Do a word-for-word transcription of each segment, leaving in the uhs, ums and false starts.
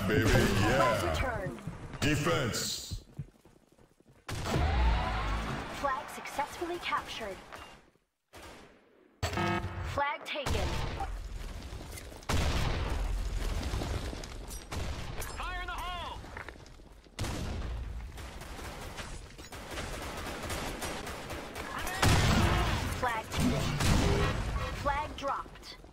Yeah, baby, yeah. Return. Defense. Flag successfully captured. Flag taken. Fire in the hole! Flag taken. Flag dropped.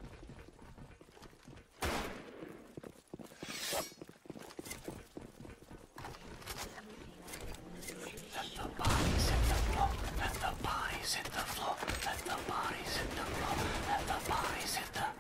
Let the bodies hit the floor. Let the bodies hit the floor. Let the bodies hit the floor. Let the bodies hit the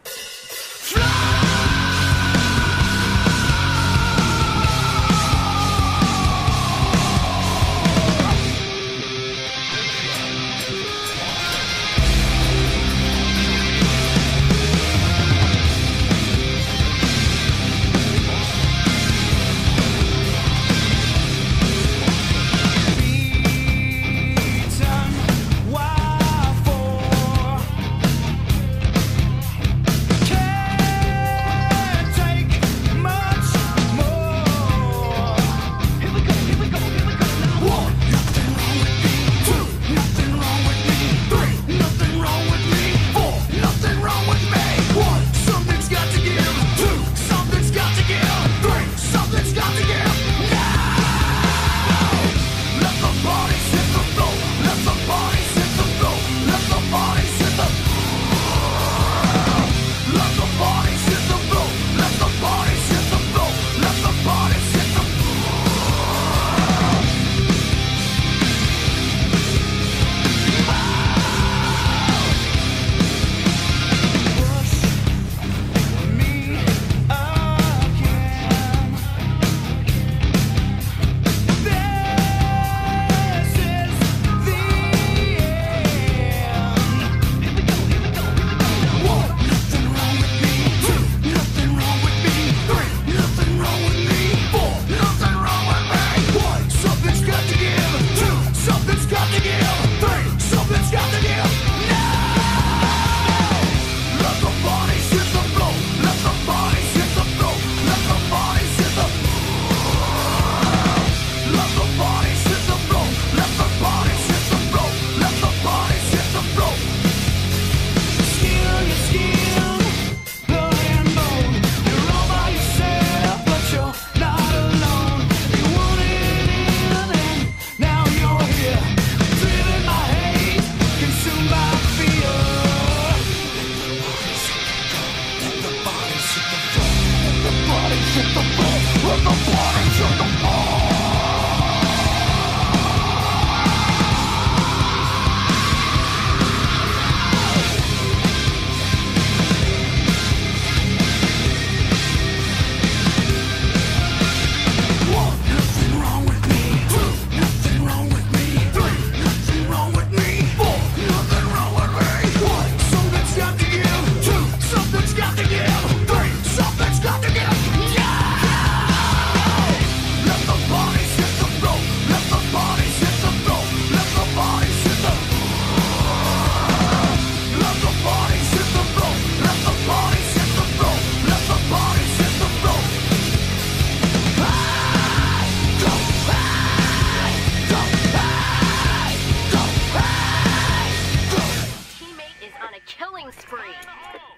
Killing spree.